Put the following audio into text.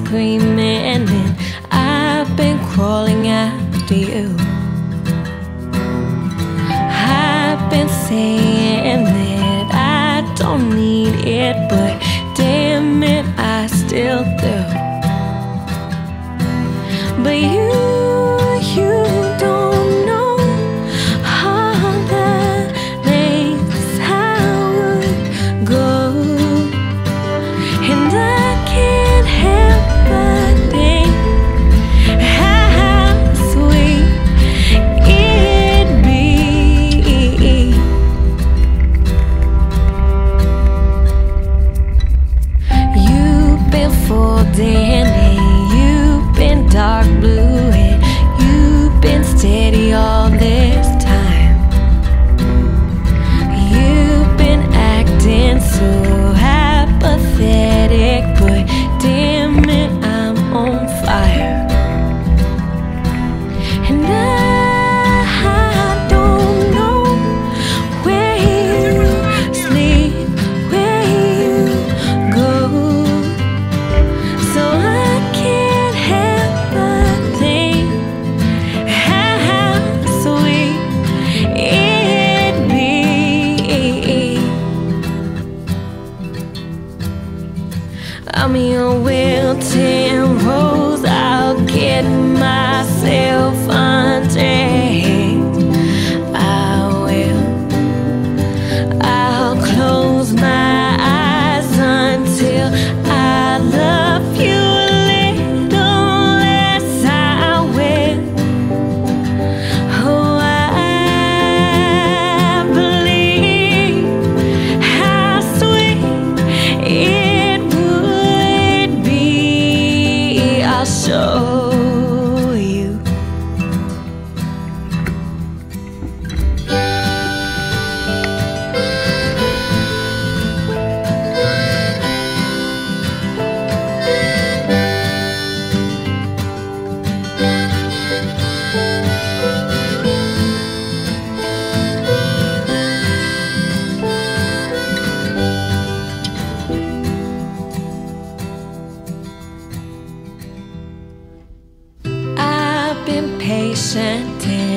screaming, and I've been crawling after you. I've been saying that I don't need it, but damn it, I still do. But you don't know all the lengths I would go, and I can't help but think how sweet it'd be. You've been folding and you've been dark blue, and you've been steady all this time. You've been acting so apathetic, but damn it, I'm on fire. And I don't know where you sleep, where you go, so I can't help but think how sweet it'd be. I'm your wilting rose, I'll get myself undressed. I'll close my eyes until I love you a little less. I will. Oh, I believe how sweet it would be. I'll show you. I've been patient